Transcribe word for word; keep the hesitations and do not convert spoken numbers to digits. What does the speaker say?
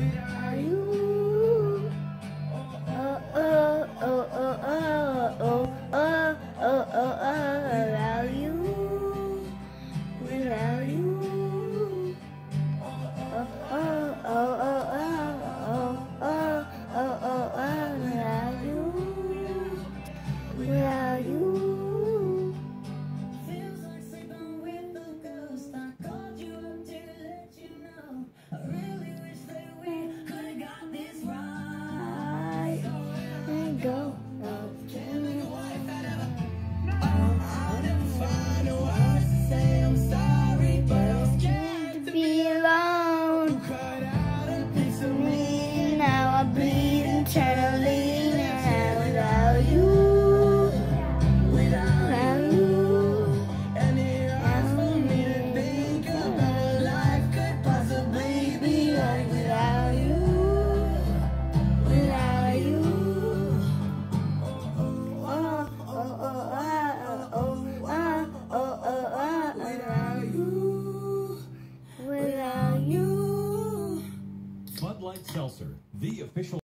without you. Oh, oh, oh, oh, oh, oh, oh, oh, oh, oh, without you, without you. Oh, oh, oh, oh, oh, oh, oh, oh, oh, oh, without you, without you. Feels like sleeping with a ghost. I called you up to let you know. I really wish that we could have got this right. And go, go, Tell me what if I never, I'll never find the words to say I'm sorry, but I'm scared to be alone. cut out a piece of me. Now I bleed internally. Now without you, without you. And it hurts for me to think of what life could possibly be like Without you, without you. Oh, oh, oh, oh, oh, oh, oh, oh, oh, without you, without you. Bud Light Seltzer, the official